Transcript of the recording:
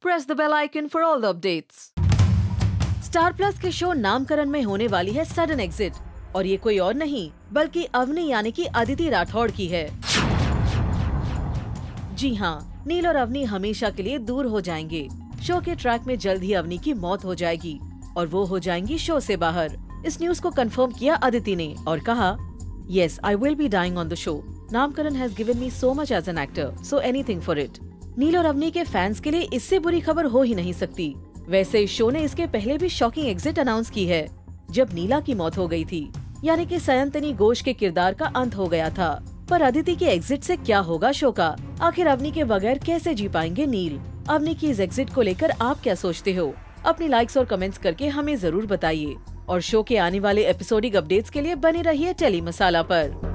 press the bell icon for all the updates. Star Plus show शो नामकरण में होने वाली है सडन एग्जिट और ये कोई और नहीं बल्कि अवनी यानी कि अदिति राठौड़ की है। जी हाँ, नील और अवनी हमेशा के लिए दूर हो जाएंगे। शो के ट्रैक में जल्द ही अवनी की मौत हो जाएगी और वो हो जाएंगी शो से बाहर। इस न्यूज को कंफर्म किया अदिति ने और कहा, "Yes, I will be dying on the show. नामकरण has given me so much as an actor, so anything for it." नील और अवनी के फैंस के लिए इससे बुरी खबर हो ही नहीं सकती। वैसे इस शो ने इसके पहले भी शॉकिंग एग्जिट अनाउंस की है, जब नीला की मौत हो गई थी, यानी कि सयंतनी घोष के किरदार का अंत हो गया था। पर अदिति के एग्जिट से क्या होगा शो का? आखिर अवनी के बगैर कैसे जी पाएंगे नील? अवनी की इस एग्जिट को लेकर आप क्या सोचते हो? अपनी लाइक्स और कमेंट्स करके हमें जरूर बताइए और शो के आने वाले एपिसोडिक अपडेट्स के लिए बने रहिए टेली मसाला पर।